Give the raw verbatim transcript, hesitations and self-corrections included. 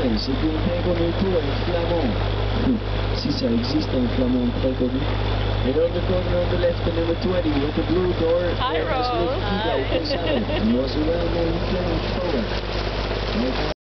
Allez, c'est bien connu pour un flamand. Si ça existe, un flamand très connu. And on the corner on the left, the number twenty with the blue door. Hi, Rose. He was a well-known Flemish poet.